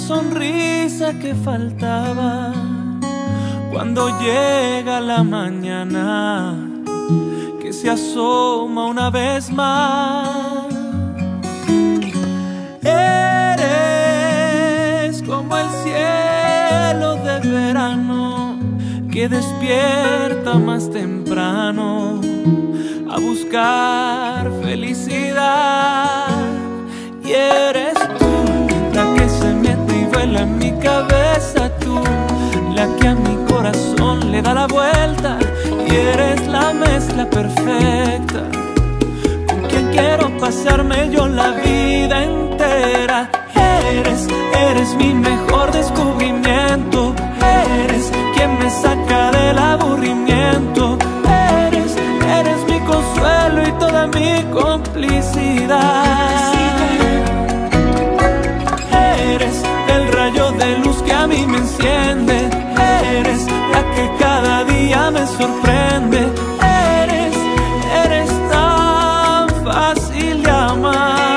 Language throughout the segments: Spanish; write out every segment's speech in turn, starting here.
sonrisa que faltaba cuando llega la mañana, que se asoma una vez más. Eres como el cielo de verano que despierta más temprano a buscar felicidad. Y eres tú la que se mete y vuela en mi cabeza, tú la que a mi corazón le da la vuelta. Y eres la mezcla perfecta con quien quiero pasarme yo la vida entera. Eres mi mejor descubrimiento, eres quien me saca del aburrimiento, eres mi consuelo y toda mi complicidad. Eres el rayo de luz que a mí me enciende, eres la que cada día me sorprende, eres tan fácil de amar.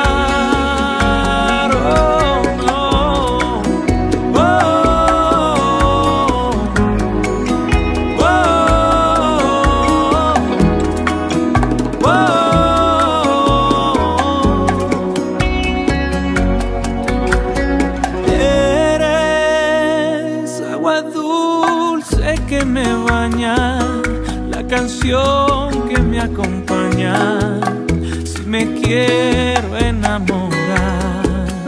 Que me baña, la canción que me acompaña si me quiero enamorar.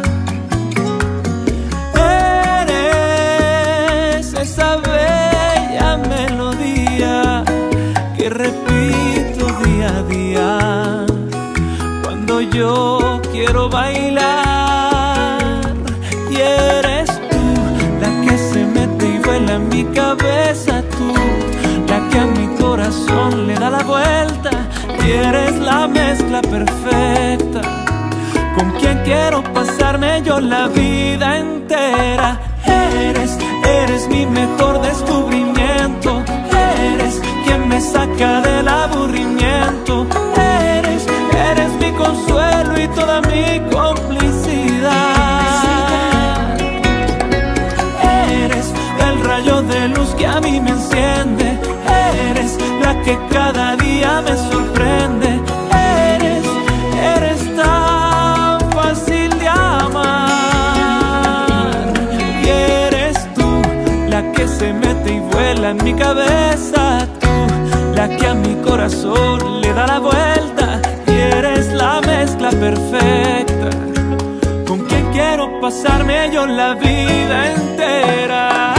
Eres esa bella melodía que repito día a día cuando yo quiero bailar. Y eres tú la que se mete y vuela en mi cabeza, tú la que a mi corazón le da la vuelta. Y eres la mezcla perfecta con quien quiero pasarme yo la vida entera. Eres mi mejor descubrimiento, eres quien me saca del aburrimiento, eres mi consuelo y toda mi complicidad. Eres el rayo de luz que a mí me enciende, eres la que cada día me sorprende, eres tan fácil de amar. Y eres tú la que se mete y vuela en mi cabeza, tú la que a mi corazón le da la vuelta. Y eres la mezcla perfecta con quien quiero pasarme yo la vida entera.